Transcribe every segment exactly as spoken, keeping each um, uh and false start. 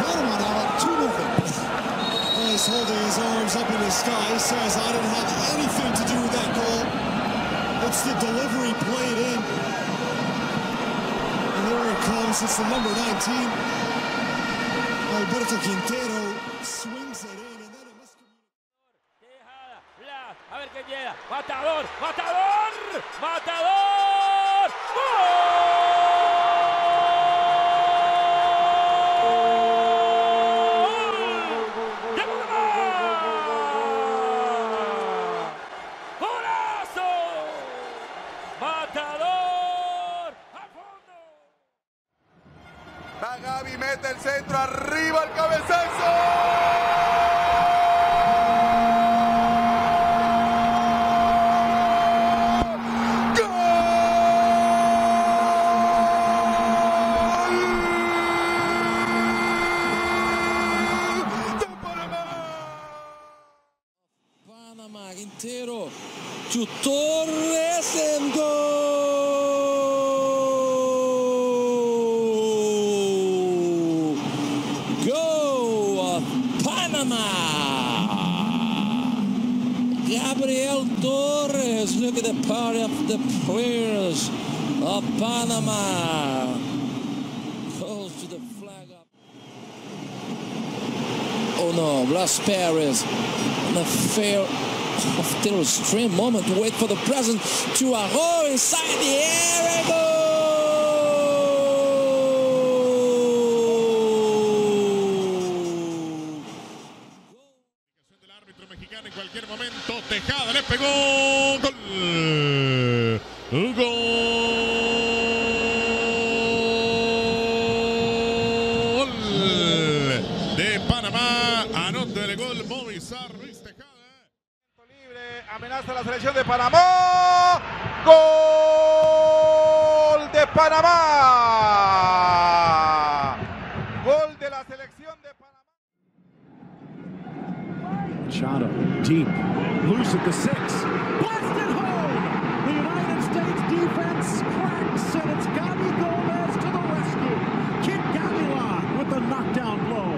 Panama now up two nothing. He's holding his arms up in the sky. He says, I didn't have anything to do with that goal. It's the delivery played in. And there it comes. It's the number nineteen. Alberto Quintero swings it in. And then it must A ver quién llega. Matador, matador, matador. ¡Gol! ¡Matador! ¡A fondo! Va Gaby, mete el centro, arriba el cabezazo. Panama, Quintero to Torres and goal! Goal of Panama! Gabriel Torres, look at the power of the players of Panama. Goes to the flag up. Oh no, Blas Perez. An affair of their extreme moment to wait for the present to a hole inside the area. Goal! Del árbitro mexicano en cualquier momento. Tejada le pegó. Gol. Gol de Panamá. Anota el gol Movistar Ruiz Tejada. Amenaza la selección de Panamá. Gol de Panamá. Gol de la selección de Panamá. Machado deep, loose at the six. Blasted home. The United States defense cracks, and it's Gaby Gomez to the rescue. Kid Gavilan with the knockdown blow.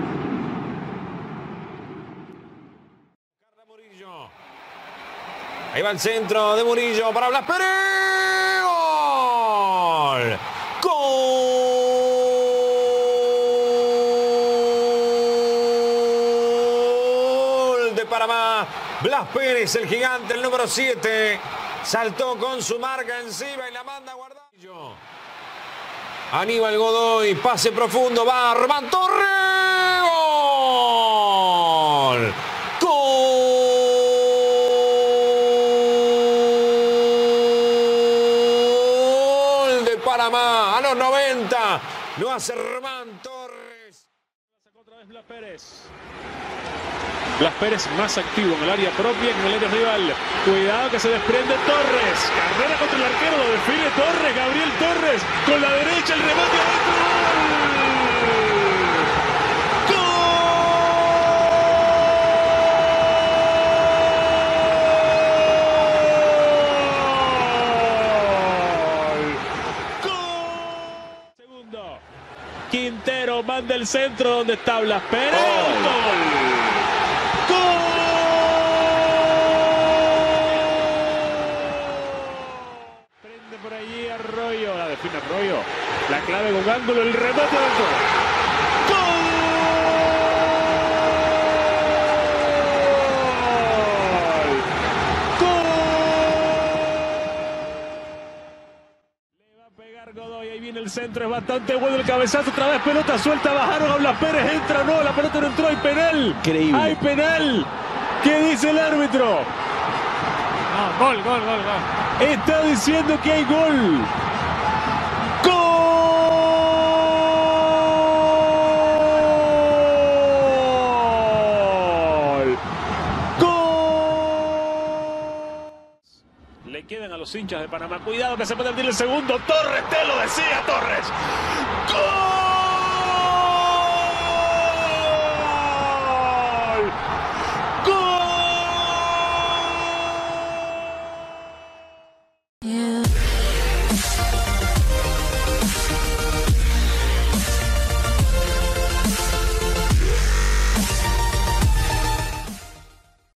Ahí va el centro de Murillo para Blas Perez. ¡Gol! ¡Gol de Panamá! Blas Perez, el gigante, el número siete. Saltó con su marca encima y la manda a guardar. Aníbal Godoy, pase profundo, va Román Torres. ¡Gol! Panamá a los noventa, lo hace Román Torres. Sacó otra vez Blas Perez. Blas Perez más activo en el área propia que en el área rival. Cuidado que se desprende Torres. Carrera contra el arquero, lo define Torres. Gabriel Torres con la derecha, el rebote adentro. Quintero manda el centro donde está Blas Perez. ¡Gol! ¡Gol! Prende por allí Arroyo. La define Arroyo. La clave con ángulo. El rebote dentro. ¡Gol! Godoy, ahí viene el centro, es bastante bueno el cabezazo, otra vez pelota suelta, bajaron a Blas Perez, entra, no, la pelota no entró, hay penal. Increíble. Hay penal. ¿Qué dice el árbitro? No, gol, gol, gol, gol. Está diciendo que hay gol. ¡Gol! Le quedan a los hinchas de Panamá. Cuidado que se puede abrir el segundo. Torres, te lo decía, Torres. ¡Gol!